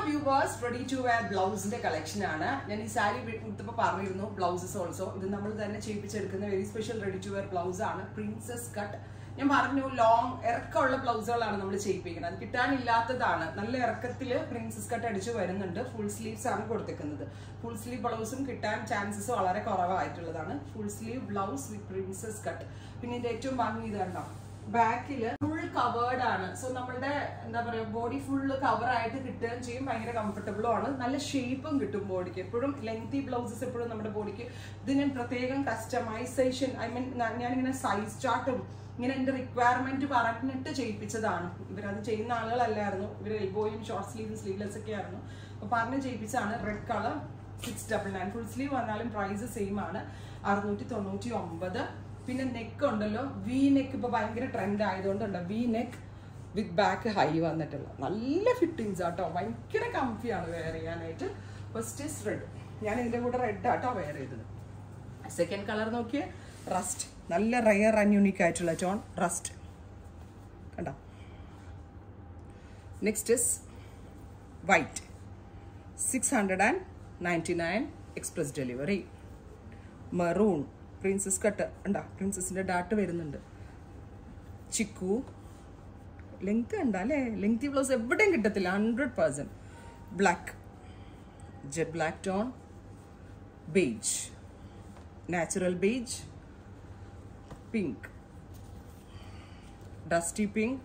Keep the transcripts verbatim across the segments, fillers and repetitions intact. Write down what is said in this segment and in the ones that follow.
viewers, ready to wear blouse in the collection. I saree blouses also. This is a very special ready to wear blouse. Princess cut. I have long blouse. Princess cut full sleeves. Full sleeve blouse chances full sleeve blouse with princess cut. Back full covered so our body full cover very comfortable nalla shape body lengthy blouses our body customization I mean I size chart requirement elbow short sleeve sleeveless red color six nine nine full sleeve price same Pin and neck ondalo V neck ipo bayangara trend aayidonda V neck with back high vannittulla nalla fittings aato bayangara comfy aanu wear cheyanayittu first is red njan indre kuda red aato wear cheythu second color nokkiye rust nalla rare and unique aayittulla tone rust kanda next is white six ninety-nine express delivery maroon Princess cut and princess in the data veranda chiku length and lengthy blouse everything one hundred percent black jet black tone beige natural beige pink dusty pink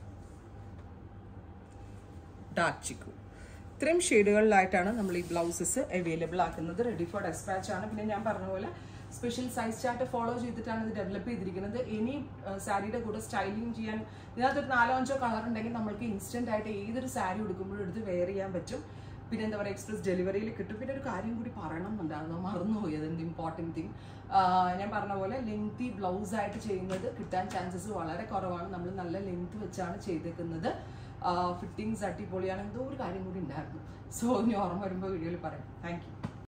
dark chiku three shades lightana nammal ee blouses available aakunnathu ready for dispatch aanu pinne njan parna pole special size chart follow ചെയ്തിട്ടാണ് ഇത് develop ചെയ്തിരിക്കുന്നത് ഇനി സാരിയുടെ കൂടെ styling ചെയ്യാൻ ഇതിനകത്ത് ഒരു നാലോ അഞ്ചോ കളർ ഉണ്ടെങ്കിൽ നമുക്ക് ഇൻസ്റ്റന്റ് ആയിട്ട് ഏതൊരു സാരി ഉടുക്കുമ്പോഴും എടുത്ത് വെയർ ചെയ്യാൻ പറ്റും പിന്നെ എന്താ പറയുക എക്സ്പ്രസ് ഡെലിവറിയിൽ കിട്ടും പിന്നെ ഒരു കാര്യം കൂടി പറയണം എന്നുണ്ടായിരുന്നു മറന്നുപോയി അതെന്ത് ഇമ്പോർട്ടൻറ്റ് തിങ് ഞാൻ പറഞ്ഞ പോലെ ലെങ്തി ബ്ലൗസ് ആയിട്ട് ചെയ്യുന്നത് കിട്ടാൻ ചാൻസസ് വളരെ കുറവാണ് നമ്മൾ നല്ല ലെങ്ത് വെച്ചാണ് ചെയ്തേക്കുന്നത് ഫിറ്റിങ്സ് അടിപൊളിയാണ് എന്തോ ഒരു കാര്യം കൂടി ഉണ്ടായിരുന്നു സോ ഇനി ഓർമ്മ വരുമ്പോൾ വീഡിയോയിൽ പറയാം താങ്ക് യു